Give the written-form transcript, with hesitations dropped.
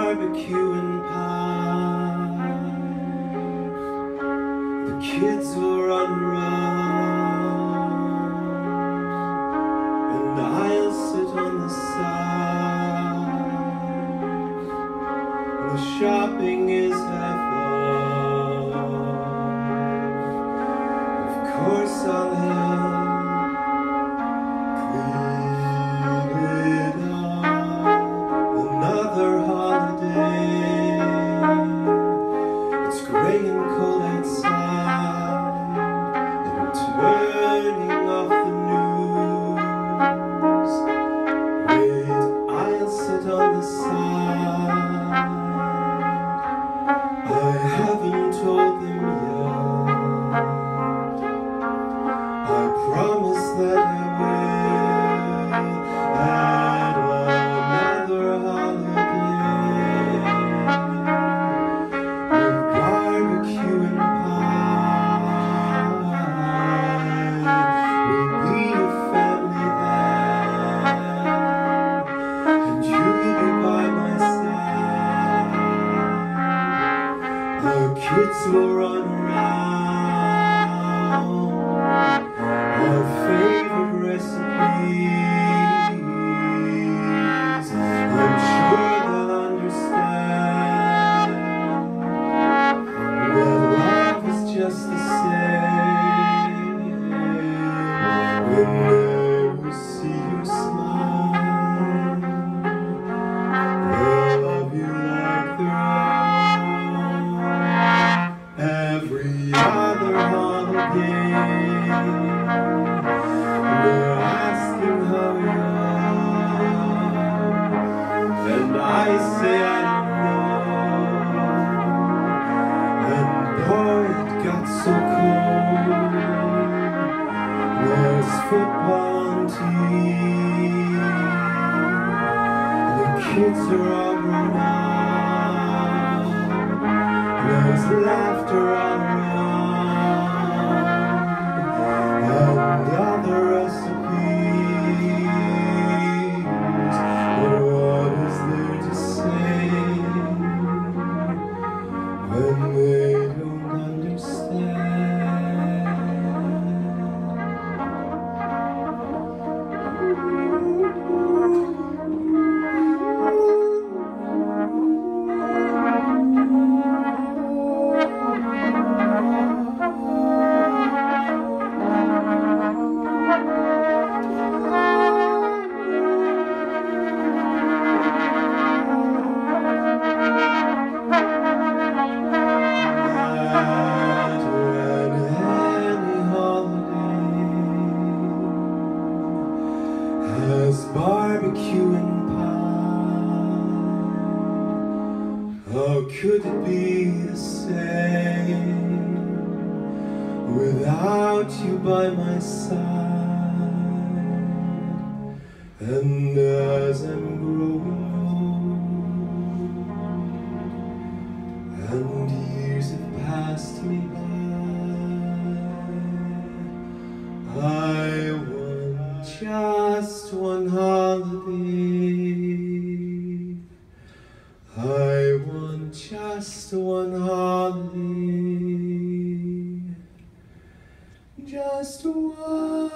barbecue and pie. The kids will run around, and I'll sit on the side. The shopping is half off. Of course I'll help clean it up. Another holiday. It's gray and cold outside, and I'm turning off the news. Wait, I'll sit on the side. I haven't told them yet. I promise that I will at another holiday with barbecue and pie. We'll be a family then, and you'll be by my side. The kids will run around our favorite recipes. I'm sure they'll understand that love is just the same when they will see you smile. They'll love you like their own. Every other holiday, they're asking how we are, and I say I don't know. And boy, it got so cold. There's football on TV. The kids are all grown up. There's laughter all around, and other recipes. But what is there to say when they don't understand? Barbecue and pie. How could it be the same without you by my side? And as I'm growing old and years have passed me by, I want just one holiday. I want just one holiday. Just one.